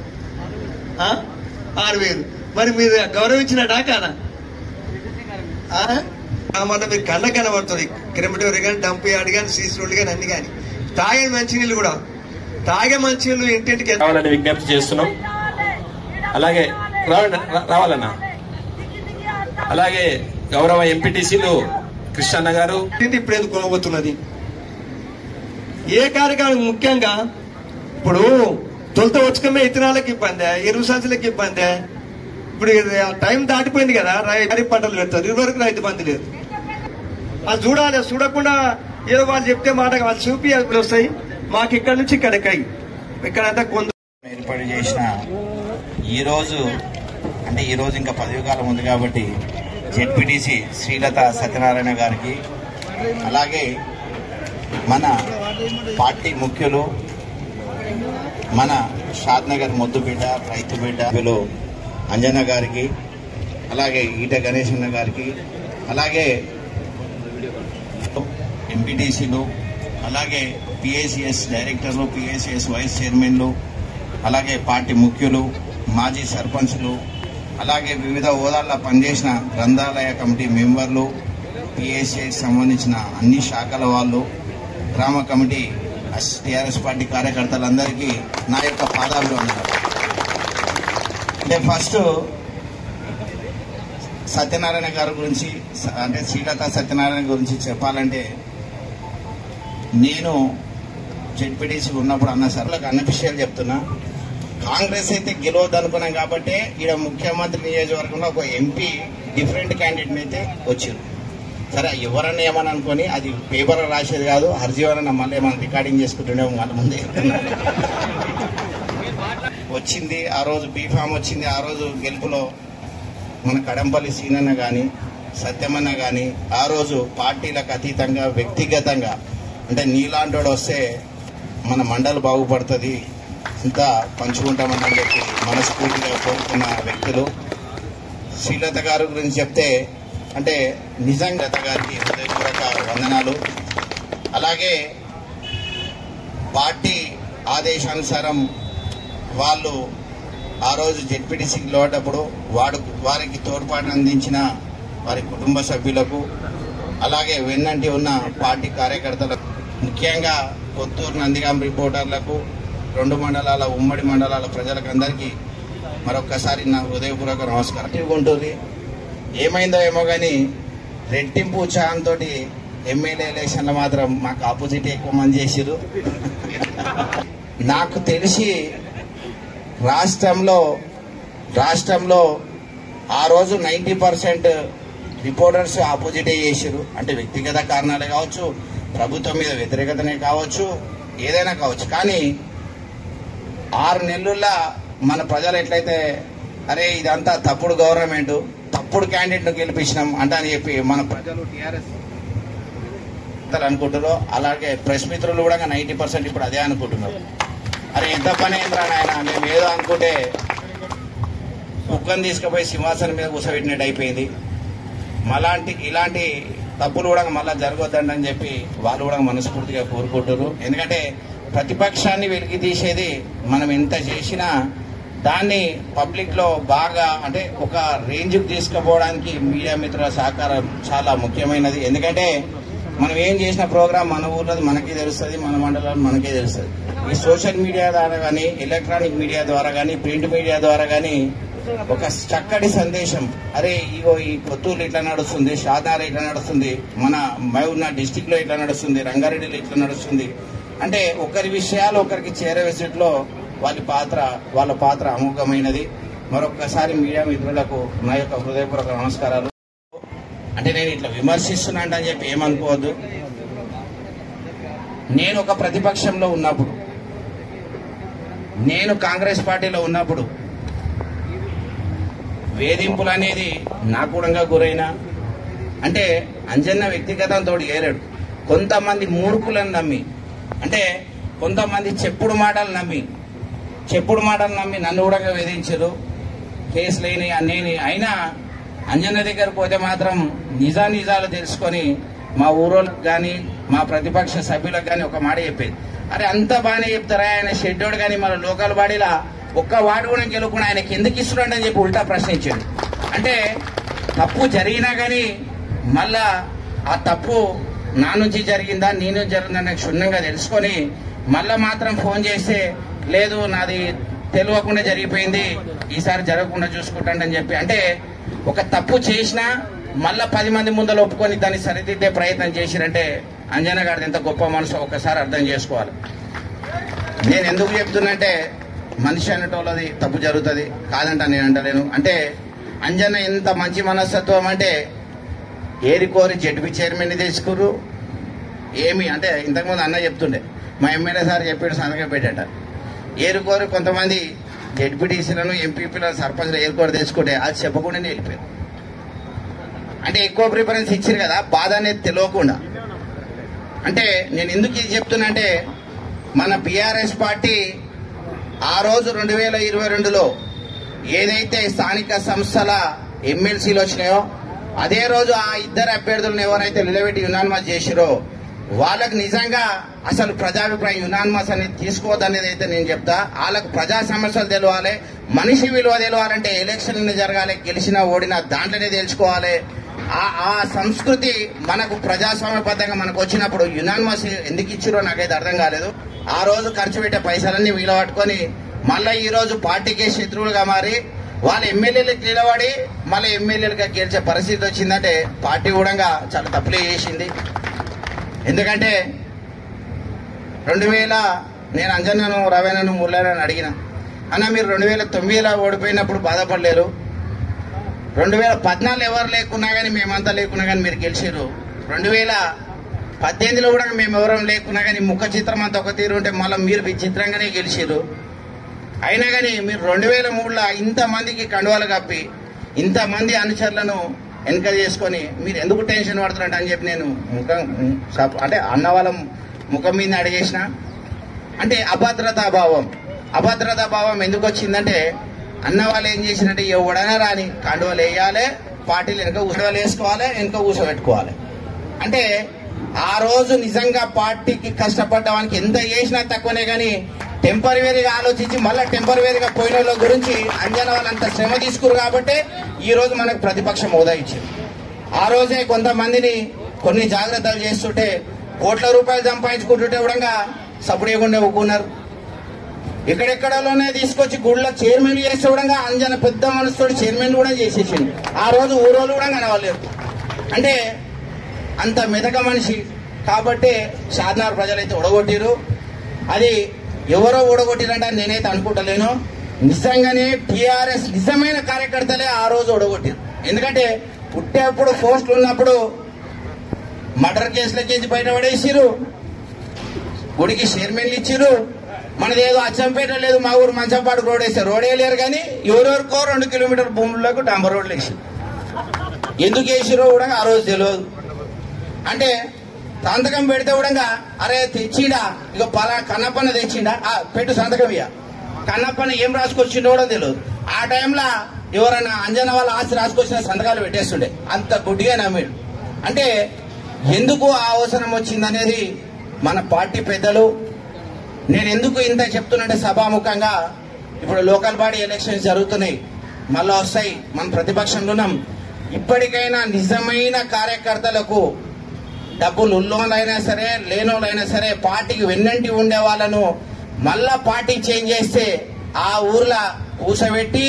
6,000. మరి మీరు గౌరవించినట్టా కాదా? మన మీరు కళ్ళ కనబడుతుంది. క్రిమిటోరీ కానీ, డంప్ యార్డ్ కానీ, సీసీ రోడ్లు కానీ, అన్ని కానీ. తాగే మంచినీళ్ళు కూడా, తాగే మంచినీళ్ళు ఇంటింటికి రావాలని విజ్ఞప్తి చేస్తున్నాం. అలాగే రావాలన్నా. అలాగే గౌరవ ఎంపీటీసీలు కృష్ణన్న గారు ఇప్పుడు ఎందుకు కొనబోతున్నది ఏ కార్యక్రమం? ముఖ్యంగా ఇప్పుడు తొలుత వచ్చకమే ఇతనాలకు ఇబ్బంది, ఎరువు సంచులకు ఇబ్బంది. ఇప్పుడు టైం దాటిపోయింది కదా, ఖరీఫ్ పంటలు పెడతారు, ఇదివరకు రైతు బంధు లేదు. అది చూడాలి. చూడకుండా ఏదో వాళ్ళు చెప్తే మాట వాళ్ళు చూపి అవి వస్తాయి. మాకు ఇక్కడ నుంచి ఇక్కడ ఎక్కాయి, ఇక్కడంతా కొంత ఏర్పాటు చేసిన ఈరోజు ఇంకా పదవి కాలం ఉంది కాబట్టి జెడ్పీటీసీ శ్రీలత సత్యనారాయణ గారికి, అలాగే మన పార్టీ ముఖ్యులు, మన షాద్నగర్ మొద్దు బిడ్డ, రైతు బిడ్డ అంజన్న గారికి, అలాగే ఈట గణేశన్న గారికి, అలాగే ఎంపీటీసీలు, అలాగే పిఏసిఎస్ డైరెక్టర్లు, పిఏసిఎస్ వైస్ చైర్మన్లు, అలాగే పార్టీ ముఖ్యులు, మాజీ సర్పంచ్లు, అలాగే వివిధ హోదాల్లో పనిచేసిన గ్రంథాలయ కమిటీ మెంబర్లు, పిఏసిఐకి సంబంధించిన అన్ని శాఖల వాళ్ళు, గ్రామ కమిటీ, టీఆర్ఎస్ పార్టీ కార్యకర్తలందరికీ నా యొక్క పాదాభివందనాలు. అంటే ఫస్ట్ సత్యనారాయణ గారి గురించి, అంటే శ్రీలత సత్యనారాయణ గురించి చెప్పాలంటే, నేను జెడ్పీటీసీ ఉన్నప్పుడు అన్న సర్లకు అన్న విషయాలు చెప్తున్నా. కాంగ్రెస్ అయితే గెలవద్దు అనుకున్నాం కాబట్టి ఈడ ముఖ్యమంత్రి నియోజకవర్గంలో ఒక ఎంపీ డిఫరెంట్ క్యాండిడేట్ అయితే వచ్చారు. సరే ఎవరన్నా ఏమని అనుకొని, అది పేపర్లో రాసేది కాదు, హర్జీవరన్న మళ్ళీ మనం రికార్డింగ్ చేసుకుంటుండే వాళ్ళ ముందే వచ్చింది. ఆ రోజు బీఫామ్ వచ్చింది. ఆ రోజు గెలుపులో మన కడంపల్లి సీనన్న కానీ, సత్యమన్న కానీ, ఆ రోజు పార్టీలకు అతీతంగా వ్యక్తిగతంగా, అంటే నీలాంటోడు వస్తే మన మండలి బాగుపడుతుంది, ఇంత పంచుకుంటామని చెప్పి మనస్ఫూర్తిగా కోరుకున్న వ్యక్తులు. శ్రీలత గారి గురించి చెప్తే, అంటే నిజంగా లత గారికి హృదయపూర్వక వందనాలు. అలాగే పార్టీ ఆదేశానుసారం వాళ్ళు ఆ రోజు జెడ్పీటీసీకి లోటప్పుడు వారికి తోడ్పాటు అందించిన వారి కుటుంబ సభ్యులకు, అలాగే వెన్నంటి ఉన్న పార్టీ కార్యకర్తలకు, ముఖ్యంగా కొత్తూరు నందిగాం రిపోర్టర్లకు, 2 మండలాల ఉమ్మడి మండలాల ప్రజలకు అందరికీ మరొక్కసారి నా హృదయపూర్వక నమస్కారం. ఉంటుంది ఏమైందో ఏమో కానీ రెట్టింపు ఉత్సాహంతో ఎమ్మెల్యే ఎలక్షన్లు మాత్రం మాకు ఆపోజిట్ ఎక్కువ మంది చేసిరు. నాకు తెలిసి రాష్ట్రంలో ఆ రోజు 90% రిపోర్టర్స్ ఆపోజిటే చేసిరు. అంటే వ్యక్తిగత కారణాలే కావచ్చు, ప్రభుత్వం మీద వ్యతిరేకతనే కావచ్చు, ఏదైనా కావచ్చు. కానీ 6 నెలల్లో మన ప్రజలు ఎట్లయితే అరే ఇదంతా తప్పుడు గవర్నమెంట్, తప్పుడు క్యాండిడేట్ను గెలిపించినాం అంట అని చెప్పి మన ప్రజలు టీఆర్ఎస్ అనుకుంటారో, అలాగే ప్రెస్ మిత్రులు కూడా 90% ఇప్పుడు అదే అనుకుంటున్నారు. అరే ఎంత పని ఏంద్రా నాయన, మేము ఏదో అనుకుంటే కుక్కను తీసుకుపోయి సింహాసనం మీద కూర్చోబెట్టినట్టు అయిపోయింది. ఇలాంటి తప్పులు కూడా మళ్ళీ జరగొద్దండి అని చెప్పి వాళ్ళు కూడా మనస్ఫూర్తిగా కోరుకుంటారు. ఎందుకంటే ప్రతిపక్షాన్ని వెలికి తీసేది మనం ఎంత చేసినా దాన్ని పబ్లిక్ లో బాగా, అంటే ఒక రేంజ్కి తీసుకుపోవడానికి మీడియా మిత్రుల సహకారం చాలా ముఖ్యమైనది. ఎందుకంటే మనం ఏం చేసిన ప్రోగ్రామ్ మన ఊర్లో మనకే తెలుస్తుంది, మన మండలంలో మనకే తెలుస్తుంది. ఈ సోషల్ మీడియా ద్వారా కానీ, ఎలక్ట్రానిక్ మీడియా ద్వారా కానీ, ప్రింట్ మీడియా ద్వారా కానీ ఒక చక్కటి సందేశం. అరే ఇగో ఈ కొత్తూరు ఇట్లా నడుస్తుంది, షాదార్ ఇట్లా నడుస్తుంది, మన మహబూబ్నగర్ డిస్టిక్ లో ఇట్లా నడుస్తుంది, రంగారెడ్డిలో ఇట్లా నడుస్తుంది అంటే ఒకరి విషయాలు ఒకరికి చేరవేసేట్లో వాళ్ళ పాత్ర అమోఘమైనది. మరొక్కసారి మీడియా మిత్రులకు నా యొక్క హృదయపూర్వక నమస్కారాలు. అంటే నేను ఇట్లా విమర్శిస్తున్నాను అని చెప్పి ఏమనుకోవద్దు. నేను ఒక ప్రతిపక్షంలో ఉన్నప్పుడు, నేను కాంగ్రెస్ పార్టీలో ఉన్నప్పుడు వేధింపులు అనేది నాకు కూడా గురైనా అంటే అంజన్న వ్యక్తిగతంతో ఏరాడు. కొంతమంది మూర్ఖులను నమ్మి అంటే కొంతమంది చెప్పుడు మాటలు నమ్మి నన్ను కూడా వేధించారు. కేసు లేని అన్నీ అయినా అంజన్న దగ్గర పోతే మాత్రం నిజాలు తెలుసుకొని మా ఊరోళ్ళకి కానీ మా ప్రతిపక్ష సభ్యులకు కానీ ఒక మాట చెప్పేది, అరే అంత బాగానే చెప్తారా ఆయన షెడ్యూడ్ కానీ మన లోకల్ బాడీలా ఒక్క వార్డు కూడా గెలుకుండా ఆయనకి ఎందుకు ఇస్తున్నాడు అని చెప్పి ఉల్టా ప్రశ్నించాడు. అంటే తప్పు జరిగినా కానీ మళ్ళా ఆ తప్పు నా నుంచి జరిగిందా నీ నుంచి జరిగిందా క్షుణ్ణంగా తెలుసుకొని మళ్ళా మాత్రం ఫోన్ చేస్తే లేదు నాది తెలియకుండా జరిగిపోయింది, ఈసారి జరగకుండా చూసుకుంటాడని చెప్పి అంటే ఒక తప్పు చేసినా మళ్ళా 10 మంది ముందర ఒప్పుకొని దాన్ని సరిదిద్దే ప్రయత్నం చేసిరంటే అంజన్న గారిది ఎంత గొప్ప మనసు ఒకసారి అర్థం చేసుకోవాలి. నేను ఎందుకు చెప్తున్నంటే మనిషి అనేటోళ్ళది తప్పు జరుగుతుంది కాదంట నేను అంటలేను. అంటే అంజన్న ఎంత మంచి మనస్తత్వం అంటే ఏరికోరి జడ్పీ చైర్మన్ తీసుకురు ఏమి అంటే ఇంతకుముందు అన్న చెప్తుండే మా ఎమ్మెల్యే సార్ చెప్పాడు సంతకం పెట్టాట. ఏరుకోరు కొంతమంది జడ్పీటీసీలను ఎంపీపీలను సర్పంచ్లు ఏరుకోరు తెచ్చుకుంటే అది చెప్పకుండానే వెళ్ళిపోయారు. అంటే ఎక్కువ ప్రిఫరెన్స్ ఇచ్చారు కదా, బాధ అనేది తెలియకుండా. అంటే నేను ఎందుకు ఇది చెప్తున్నా అంటే మన బీఆర్ఎస్ పార్టీ ఆ రోజు 2022లో ఏదైతే స్థానిక సంస్థల ఎమ్మెల్సీలు వచ్చినాయో అదే రోజు ఆ ఇద్దరు అభ్యర్థులను ఎవరైతే నిలబెట్టి యునానిమస్ చేసిరో వాళ్ళకు నిజంగా అసలు ప్రజాభిప్రాయం యునానిమస్ అనేది తీసుకోవద్దనేది అయితే నేను చెప్తా. వాళ్ళకు ప్రజా సమస్యలు తెలవాలి, మనిషి విలువ తెలవాలంటే ఎలక్షన్లు జరగాలి, గెలిచినా ఓడినా దాంట్లోనే తెలుసుకోవాలి. ఆ సంస్కృతి మనకు ప్రజాస్వామ్యబద్ధంగా మనకు వచ్చినప్పుడు యునానిమస్ ఎందుకు ఇచ్చిరో నాకైతే అర్థం కాలేదు. ఆ రోజు ఖర్చు పెట్టే పైసలన్నీ వీలు పట్టుకొని మళ్ళీ ఈ రోజు పార్టీకే శత్రువులుగా మారి వాళ్ళ ఎమ్మెల్యేలకు నిలబడి మళ్ళీ ఎమ్మెల్యేలుగా గెలిచే పరిస్థితి వచ్చిందంటే పార్టీ కూడా చాలా తప్పులే చేసింది. ఎందుకంటే 2000 నేను అంజన్నను రవేణను మురళీని అడిగిన, అన్న మీరు 2009లో ఓడిపోయినప్పుడు బాధపడలేరు, 2014 ఎవరు లేకున్నా కానీ మేమంతా లేకున్నా కానీ మీరు గెలిచారు, 2018లో కూడా మేము ఎవరం లేకున్నా కానీ ముఖ చిత్రం అంతా ఒక తీరు ఉంటే మళ్ళీ మీరు విచిత్రంగానే గెలిచారు. అయినా కానీ మీరు 2003లో ఇంతమందికి కండువాలు కప్పి ఇంతమంది అనుచరులను ఎన్నిక చేసుకొని మీరు ఎందుకు టెన్షన్ పడుతున్నట్టు అని చెప్పి నేను అంటే అన్న వాళ్ళ ముఖం మీద అడిగేసిన. అంటే అభద్రతా భావం ఎందుకు వచ్చిందంటే అన్న వాళ్ళు ఏం చేసినట్టే ఎవడైనా రాని కండువలు వేయాలి, పార్టీలు వెనక ఉసలు వేసుకోవాలి, వెనక కూర్చోబెట్టుకోవాలి. అంటే ఆ రోజు నిజంగా పార్టీకి కష్టపడ్డవానికి ఎంత చేసినా తక్కువనే కానీ టెంపరీగా ఆలోచించి మళ్ళీ టెంపరీగా పోయిన వాళ్ళ గురించి అంజన వాళ్ళంత శ్రమ తీసుకురు కాబట్టి ఈ రోజు మనకు ప్రతిపక్షం హోదా ఇచ్చింది. ఆ రోజే కొంతమందిని కొన్ని జాగ్రత్తలు చేస్తుంటే కోట్ల రూపాయలు సంపాదించుకుంటుంటే కూడా సపరేయకుండా ఒప్పుకున్నారు. ఎక్కడెక్కడలోనే తీసుకొచ్చి గుళ్ళ చైర్మన్ చేస్తే కూడా అంజన పెద్ద మనసుతో చైర్మన్ కూడా చేసేసింది. ఆ రోజు ఊరోళ్ళు కూడా కనవలేరు. అంటే అంత మెతక మనిషి కాబట్టి షాద్నగర్ ప్రజలైతే ఓడగొట్టిరు. అది ఎవరో ఓడగొట్టిరంటే నేనైతే అనుకుంటలేను. నిజంగానే టీఆర్ఎస్ నిజమైన కార్యకర్తలే ఆ రోజు ఓడగొట్టిరు. ఎందుకంటే పుట్టేప్పుడు పోస్టులు ఉన్నప్పుడు మర్డర్ కేసులకేసి బయటపడేసిరు, గుడికి చైర్మన్లు ఇచ్చిరు, మనది ఏదో అచ్చంపేట లేదు మా ఊరు మంచంపాడు రోడ్ వేసారు, రోడ్ వేయలేరు కానీ ఎవరెవరికో 2 కిలోమీటర్ భూములకు డాంబర్ రోడ్లు వేసారు. ఎందుకు వేసిరో కూడా ఆ రోజు తెలియదు. అంటే సంతకం పెడితే కూడా అరే తెచ్చిండా ఇక పలా కన్నప్పన్న తెచ్చిండా పెట్టు సంతకం ఇయ్య, కన్నప్పన్న ఏం రాసుకొచ్చిండో కూడా తెలియదు. ఆ టైంలో ఎవరైనా అంజన వాళ్ళ ఆస్తి రాసుకొచ్చిన సంతకాలు పెట్టేస్తుండే, అంత గుడ్డిగా నమ్మాడు. అంటే ఎందుకు ఆ అవసరం వచ్చిందనేది మన పార్టీ పెద్దలు. నేను ఎందుకు ఇంత చెప్తున్నంటే సభాముఖంగా ఇప్పుడు లోకల్ బాడీ ఎలక్షన్స్ జరుగుతున్నాయి, మళ్ళా వస్తాయి, మన ప్రతిపక్షంలో ఉన్నాం. ఇప్పటికైనా నిజమైన కార్యకర్తలకు డబ్బులు ఉన్నోళ్ళైనా సరే లేనోళ్ళైనా సరే పార్టీకి వెన్నంటి ఉండే వాళ్ళను మళ్ళా పార్టీ చేంజ్ చేస్తే ఆ ఊర్లో కూసబెట్టి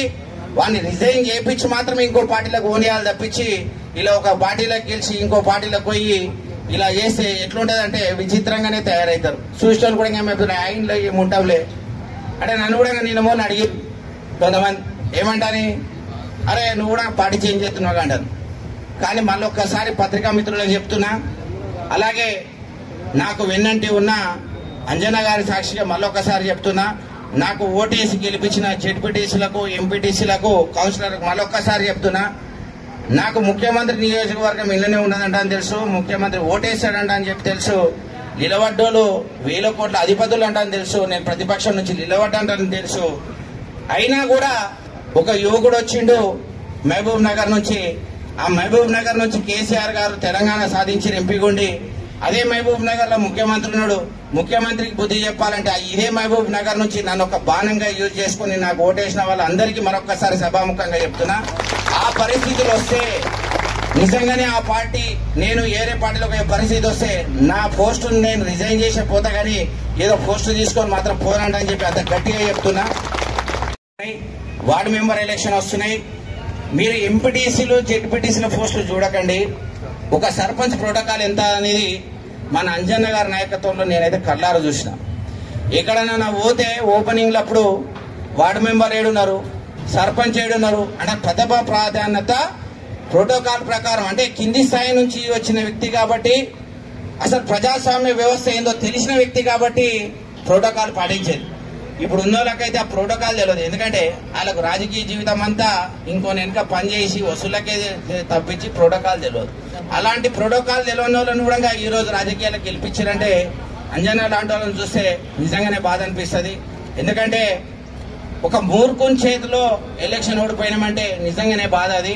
వాడిని రిజైన్ చేయించి మాత్రమే ఇంకో పార్టీలకు ఓనియాలు తప్పించి ఇలా ఒక పార్టీలోకి గెలిచి ఇంకో పార్టీలోకి పోయి ఇలా చేస్తే ఎట్లుంటది అంటే విచిత్రంగానే తయారవుతారు. చూసిన కూడా ఏమైపోతుంది ఆయనలో ఏముంటావులే అంటే నన్ను కూడా నిన్న మొన్న అడిగి కొంతమంది ఏమంటాని అరే నువ్వు కూడా పార్టీ చేంజ్ చేస్తున్నావు అంటారు. కానీ మళ్ళీ ఒక్కసారి పత్రికా మిత్రులకు చెప్తున్నా, అలాగే నాకు వెన్నంటి ఉన్న అంజనా గారి సాక్షిగా మళ్ళొక్కసారి చెప్తున్నా, నాకు ఓటేసి గెలిపించిన జెడ్పీటీసీలకు ఎంపీటీసీలకు కౌన్సిలర్లకు మళ్ళొక్కసారి చెప్తున్నా, నాకు ముఖ్యమంత్రి నియోజకవర్గం ఇళ్ళనే ఉన్నదంట అని తెలుసు, ముఖ్యమంత్రి ఓటేశాడంట అని చెప్పి తెలుసు, నిలబడ్డోళ్ళు 1000 కోట్ల అధిపతులు అంటని తెలుసు, నేను ప్రతిపక్షం నుంచి నిలబడ్డానని తెలుసు. అయినా కూడా ఒక యువకుడు వచ్చిండు మహబూబ్ నగర్ నుంచి, ఆ మహబూబ్ నగర్ నుంచి కేసీఆర్ గారు తెలంగాణ సాధించిన ఎంపీగుండి అదే మహబూబ్ నగర్ లో ముఖ్యమంత్రి ఉన్నాడు. ముఖ్యమంత్రికి బుద్ధి చెప్పాలంటే ఇదే మహబూబ్ నగర్ నుంచి నన్ను ఒక బాణంగా యూజ్ చేసుకుని నాకు ఓటేసిన వాళ్ళందరికీ మరొకసారి సభాముఖంగా చెప్తున్నా, ఆ పరిస్థితులు వస్తే నిజంగానే ఆ పార్టీ నేను ఏరే పార్టీలో పోయే పరిస్థితి వస్తే నా పోస్ట్ నేను రిజైన్ చేసే పోతా కానీ ఏదో పోస్ట్ తీసుకొని మాత్రం పోరాడని చెప్పి అంత గట్టిగా చెప్తున్నా. వార్డు మెంబర్ ఎలక్షన్ వస్తున్నాయి, మీరు ఎంపీటీసీలు జెడ్పీటీసీల పోస్టులు చూడకండి. ఒక సర్పంచ్ ప్రోటోకాల్ ఎంత అనేది మన అంజన్న గారి నాయకత్వంలో నేనైతే కళ్ళారు చూసిన. ఎక్కడైనా నా పోతే ఓపెనింగ్ అప్పుడు వార్డు మెంబర్ ఏడున్నారు, సర్పంచ్ ఏడున్నారు అంటే ప్రథమ ప్రాధాన్యత ప్రోటోకాల్ ప్రకారం, అంటే కింది స్థాయి నుంచి వచ్చిన వ్యక్తి కాబట్టి అసలు ప్రజాస్వామ్య వ్యవస్థ ఏందో తెలిసిన వ్యక్తి కాబట్టి ప్రోటోకాల్ పాటించేది. ఇప్పుడు ఉన్న వాళ్ళకైతే ఆ ప్రోటోకాల్ తెలియదు, ఎందుకంటే వాళ్ళకు రాజకీయ జీవితం అంతా ఇంకో వెనుక పనిచేసి వసూళ్ళకే తప్పించి ప్రోటోకాల్ తెలియదు. అలాంటి ప్రోటోకాల్ తెలియని వాళ్ళని కూడా ఈ రోజు రాజకీయాలకు గెలిపించారంటే అంజనా లాంటి వాళ్ళని చూస్తే నిజంగానే బాధ అనిపిస్తుంది. ఎందుకంటే ఒక మూర్ఖుని చేతిలో ఎలక్షన్ ఓడిపోయినామంటే నిజంగానే బాధ అది.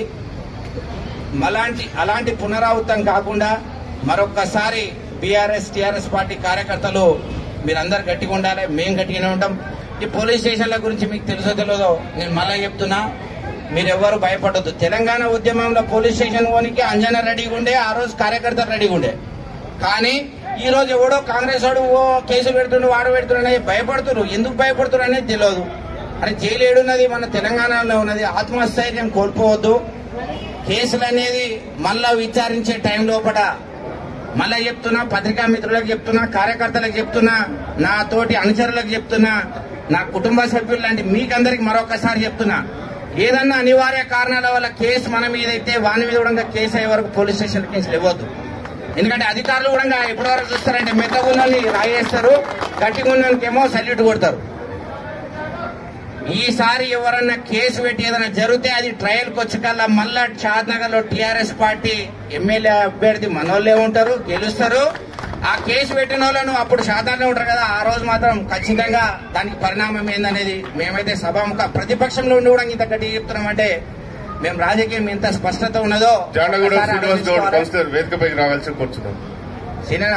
అలాంటి పునరావృతం కాకుండా మరొక్కసారి బీఆర్ఎస్ టీఆర్ఎస్ పార్టీ కార్యకర్తలు మీరందరూ గట్టిగా ఉండాలి, మేము గట్టిగానే ఉంటాం. ఈ పోలీస్ స్టేషన్ల గురించి మీకు తెలుసో తెలియదో నేను మళ్ళా చెప్తున్నా, మీరెవ్వరు భయపడద్దు. తెలంగాణ ఉద్యమంలో పోలీస్ స్టేషన్ పోనీకి అంజనా రెడీగా ఉండే, ఆ రోజు కార్యకర్తలు రెడీగా ఉండే. కానీ ఈ రోజు ఎవడో కాంగ్రెస్ వాడు ఓ కేసులు పెడుతుండే వాడు పెడుతుండే భయపడుతున్నారు. ఎందుకు భయపడుతున్నారు అనేది తెలియదు. అంటే జైలు ఏడున్నది మన తెలంగాణలో ఉన్నది. ఆత్మస్థైర్యం కోల్పోవద్దు. కేసులు అనేది మళ్ళా విచారించే టైం లోపల మళ్ళా చెప్తున్నా, పత్రికా మిత్రులకు చెప్తున్నా, కార్యకర్తలకు చెప్తున్నా, నా తోటి అనుచరులకు చెప్తున్నా, నా కుటుంబ సభ్యులు లాంటి మీకందరికి మరొకసారి చెప్తున్నా, ఏదన్నా అనివార్య కారణాల వల్ల కేసు మన మీద అయితే వాని మీద కూడా కేసు అయ్యే వరకు పోలీస్ స్టేషన్ కేసులు ఇవ్వద్దు. ఎందుకంటే అధికారులు కూడా ఎప్పటి వరకు చూస్తారంటే మెత్తగున్నోని రాయేస్తారు, గట్టిగున్నోనికేమో సల్యూట్ కొడతారు. ఈసారి ఎవరన్నా కేసు పెట్టి ఏదైనా జరిగితే అది ట్రయల్కి వచ్చి కల్లా మళ్ళా షాద్నగర్ లో టీఆర్ఎస్ పార్టీ ఎమ్మెల్యే అభ్యర్థి మనోళ్ళే ఉంటారు, గెలుస్తారు. ఆ కేసు పెట్టిన వాళ్ళను అప్పుడు షాద్నగర్లో ఉంటారు కదా, ఆ రోజు మాత్రం ఖచ్చితంగా దానికి పరిణామం ఏందనేది మేమైతే సభాముఖ ప్రతిపక్షంలో ఉండి కూడా ఇంత గట్టిగా చెప్తున్నామంటే మేము రాజకీయం ఎంత స్పష్టత ఉన్నదో వేదికపైకి రావాల్సి కూర్చున్నాం. సీనా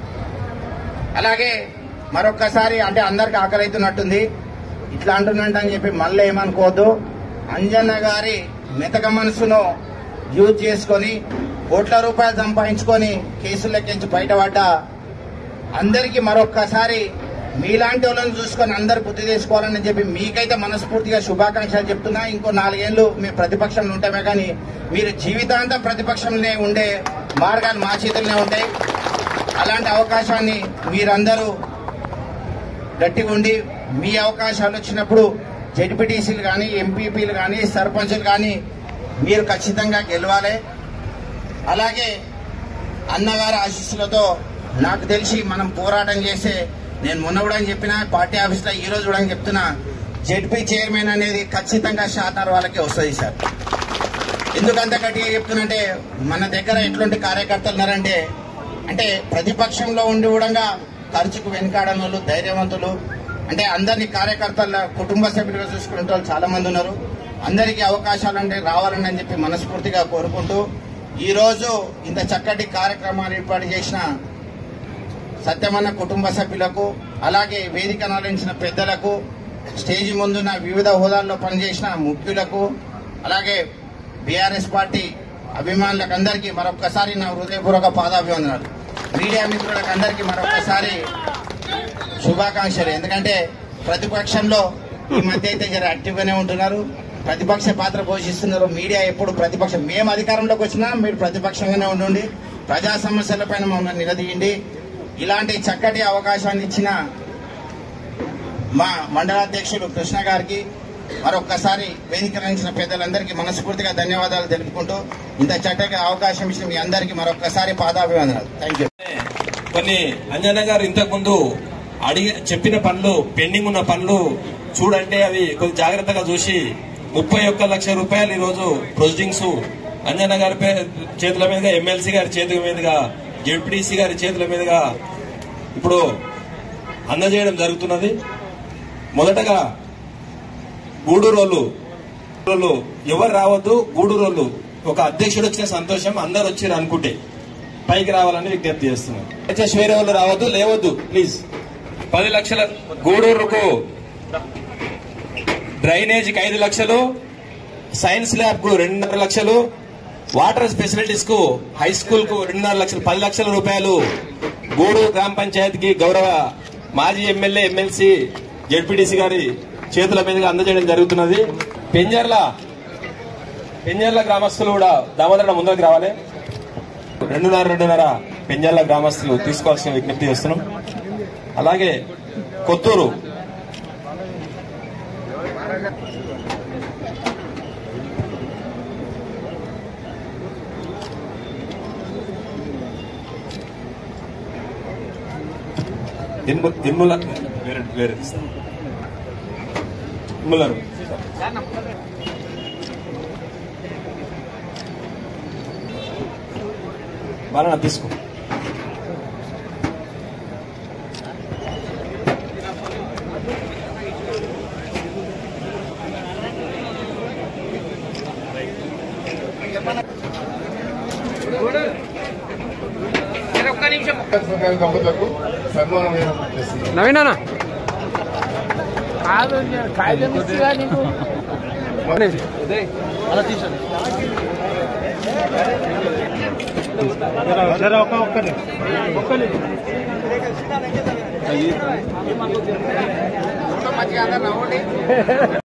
అలాగే మరొక్కసారి అంటే అందరికి ఆకలి అవుతున్నట్టుంది, ఇట్లా అంటున్నట్టు అని చెప్పి మళ్ళీ ఏమనుకోవద్దు. అంజన్న గారి మెతక మనసును యూజ్ చేసుకొని కోట్ల రూపాయలు సంపాదించుకొని కేసులు లెక్కించి బయటపడ్డ అందరికీ మరొక్కసారి మీలాంటి వాళ్ళని చూసుకొని అందరు బుద్ధి తీసుకోవాలని చెప్పి మీకైతే మనస్ఫూర్తిగా శుభాకాంక్షలు చెప్తున్నా. ఇంకో 4 ఏళ్లు మీ ప్రతిపక్షంలో ఉంటామే కానీ మీరు జీవితాంతం ప్రతిపక్షంలోనే ఉండే మార్గాలు మా చేతుల్లోనే ఉంటాయి. అలాంటి అవకాశాన్ని మీరందరూ గట్టిగా ఉండి మీ అవకాశాలు వచ్చినప్పుడు జెడ్పీటీసీలు కానీ ఎంపీపీలు కానీ సర్పంచులు కానీ మీరు ఖచ్చితంగా గెలవాలి. అలాగే అన్నగారి ఆశీస్సులతో నాకు తెలిసి మనం పోరాటం చేస్తే నేను మొన్న కూడా చెప్పిన పార్టీ ఆఫీస్లో ఈ రోజు కూడా చెప్తున్నా, జెడ్పీ చైర్మన్ అనేది ఖచ్చితంగా షాద్నగర్ వాళ్ళకే వస్తుంది సార్. ఎందుకంత గట్టిగా చెప్తున్నంటే మన దగ్గర ఎట్లాంటి కార్యకర్తలు ఉన్నారంటే అంటే ప్రతిపక్షంలో ఉండి కూడా ఖర్చుకు వెనుకాడని వాళ్ళు ధైర్యవంతులు, అంటే అందరినీ కార్యకర్తల కుటుంబ సభ్యులుగా చూసుకునే వాళ్ళు చాలా మంది ఉన్నారు. అందరికీ అవకాశాలు అంటే రావాలని అని చెప్పి మనస్ఫూర్తిగా కోరుకుంటూ ఈ రోజు ఇంత చక్కటి కార్యక్రమాలు ఏర్పాటు చేసిన సత్యమన్న కుటుంబ సభ్యులకు, అలాగే వేదికను అలంకరించిన పెద్దలకు, స్టేజి ముందున్న వివిధ హోదాల్లో పనిచేసిన ముఖ్యులకు, అలాగే బీఆర్ఎస్ పార్టీ అభిమానులకు అందరికీ మరొకసారి నా హృదయపూర్వక పాదాభివందనాలు. మీడియా మిత్రులకు అందరికీ మరొకసారి శుభాకాంక్షలు. ఎందుకంటే ప్రతిపక్షంలో ఈ మధ్య అయితే జర యాక్టివ్ గానే ఉంటున్నారు, ప్రతిపక్ష పాత్ర పోషిస్తున్నారు. మీడియా ఎప్పుడు ప్రతిపక్షం, మేము అధికారంలోకి వచ్చినా మీరు ప్రతిపక్షంగానే ఉండండి, ప్రజా సమస్యలపైన మమ్మల్ని నిలదీయండి. ఇలాంటి చక్కటి అవకాశాన్ని ఇచ్చిన మా మండలాధ్యక్షుడు కృష్ణ గారికి మరొక్కసారి వేదికరించిన పెద్దలందరికీ మనస్ఫూర్తిగా ధన్యవాదాలు తెలుపుకుంటూ ఇంత చక్కగా అవకాశం ఇచ్చిన మీ అందరికీ మరొక్కసారి పాదాభివందనాలు. Thank you. కొన్ని అంజన్న గారు ఇంతకు ముందు చెప్పిన పనులు, పెండింగ్ ఉన్న పనులు చూడంటే అవి కొంచెం జాగ్రత్తగా చూసి 31 లక్షల రూపాయలు ఈరోజు ప్రొసీడింగ్స్ అంజన్న గారి చేతుల మీదుగా, ఎమ్మెల్సీ గారి చేతుల మీదుగా, జెడ్పీటీసీ గారి చేతుల మీదుగా ఇప్పుడు అందజేయడం జరుగుతున్నది. మొదటగా గూడూరోళ్ళు ఎవరు రావద్దు, గూడూరోళ్ళు ఒక అధ్యక్షుడు వచ్చిన సంతోషం, అందరు వచ్చారు అనుకుంటే పైకి రావాలని విజ్ఞప్తి చేస్తున్నాం. వేరే వాళ్ళు రావద్దు, లేవద్దు ప్లీజ్. 10 లక్షల గూడూరుకు డ్రైనేజీకి 5 లక్షలు, సైన్స్ ల్యాబ్ కు 2.5 లక్షలు, వాటర్ ఫెసిలిటీస్ కు హై స్కూల్ కు 2.5 లక్షలు, 10 లక్షల రూపాయలు గూడూరు గ్రామ పంచాయతీకి గౌరవ మాజీ ఎమ్మెల్యే, ఎమ్మెల్సీ, జెడ్పీటీసీ గారి చేతుల మీదుగా అందజేయడం జరుగుతున్నది. పెంజర్ల గ్రామస్తులు కూడా దామోదర ముందుకు రావాలి. 2.5 పెంజర్ల గ్రామస్తులు తీసుకోవాల్సిన విజ్ఞప్తి చేస్తున్నాం. అలాగే కొత్తూరు బాగా తీసుకో. దంపతులకు సన్మానం చేస్తున్నారు. నవీనా కాదు కాగితం ఇచ్చిగా నీకు అలా తీసుకోండి. ఒక్కని